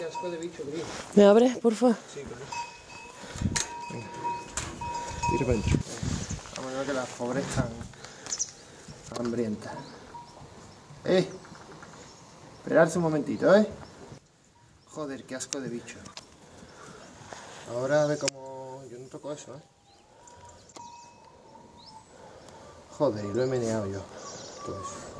Qué asco de bicho, Gris. ¿Me abres, porfa? Sí, claro. Venga. Tira para adentro. Vamos a ver que las pobres están hambrientas. Esperarse un momentito, Joder, qué asco de bicho. Ahora ve cómo... Yo no toco eso, Joder, y lo he meneado yo. Todo eso.